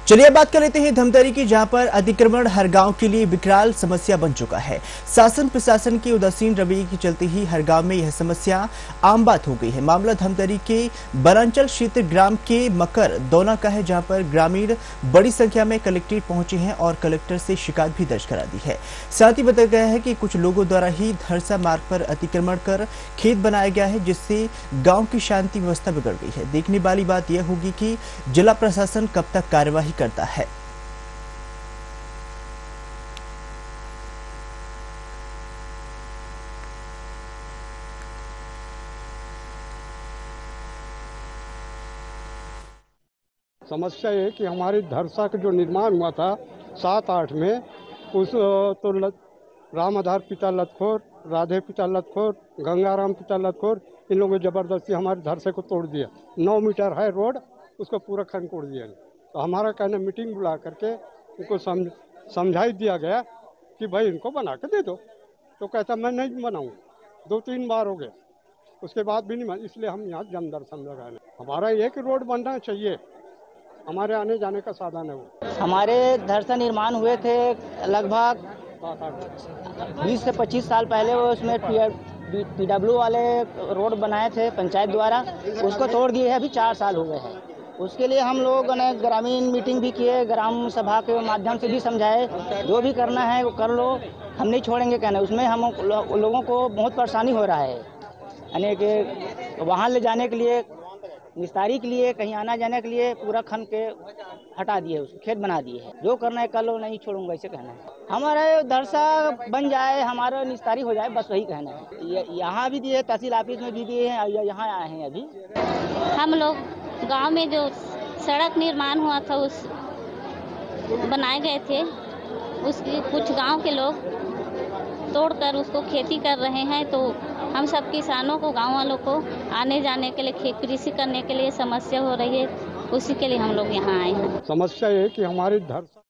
चलिए अब बात कर लेते हैं धमतरी की, जहां पर अतिक्रमण हर गांव के लिए विकराल समस्या बन चुका है। शासन प्रशासन के उदासीन रवैये के चलते ही हर गांव में यह समस्या आम बात हो गई है। मामला धमतरी के बरांचल क्षेत्र ग्राम के मकर दोना का है, जहां पर ग्रामीण बड़ी संख्या में कलेक्ट्रेट पहुंचे हैं और कलेक्टर से शिकायत भी दर्ज करा दी है। साथ ही बताया गया है कि कुछ लोगों द्वारा ही धरसा मार्ग पर अतिक्रमण कर खेत बनाया गया है, जिससे गाँव की शांति व्यवस्था बिगड़ गई है। देखने वाली बात यह होगी कि जिला प्रशासन कब तक कार्यवाही करता है। समस्या ये कि हमारी धरसा का जो निर्माण हुआ था 7-8 में, उस तो राम आधार पिता लतखोर, राधे पिता लतखोर, गंगाराम पिता लतखोर, इन लोगों ने जबरदस्ती हमारे धरसे को तोड़ दिया। 9 मीटर है रोड, उसको पूरा खंड तोड़ दिया। तो हमारा कहना मीटिंग बुला करके उनको समझाई दिया गया कि भाई इनको बना के दे दो। तो कहता मैं नहीं बनाऊंगा। 2-3 बार हो गए, उसके बाद भी नहीं, इसलिए हम यहाँ जन दर्शन लगाने। हमारा एक रोड बनना चाहिए, हमारे आने जाने का साधन है वो। हमारे धरसा निर्माण हुए थे लगभग 20 से 25 साल पहले। वो उसमें PW वाले रोड बनाए थे पंचायत द्वारा, उसको तोड़ दिए हैं। अभी 4 साल हो गए हैं। उसके लिए हम लोगों ने ग्रामीण मीटिंग भी किए, ग्राम सभा के माध्यम से भी समझाए, जो भी करना है वो कर लो, हम नहीं छोड़ेंगे कहना। उसमें हम लोगों को बहुत परेशानी हो रहा है, यानी कि वहाँ ले जाने के लिए, निस्तारी के लिए, कहीं आना जाने के लिए पूरा खन के हटा दिए, उसको खेत बना दिए है। जो करना है कर लो, नहीं छोड़ूंगा, ऐसे कहना है। हमारे धरसा बन जाए, हमारा निस्तारी हो जाए, बस वही कहना है। यहाँ भी दिए, तहसील ऑफिस में भी दिए हैं, यहाँ आए हैं। अभी हम लोग गांव में जो सड़क निर्माण हुआ था, उस बनाए गए थे, उसके कुछ गांव के लोग तोड़कर उसको खेती कर रहे हैं। तो हम सब किसानों को, गांव वालों को आने जाने के लिए, कृषि करने के लिए समस्या हो रही है, उसी के लिए हम लोग यहाँ आए हैं। समस्या ये कि हमारी धरसा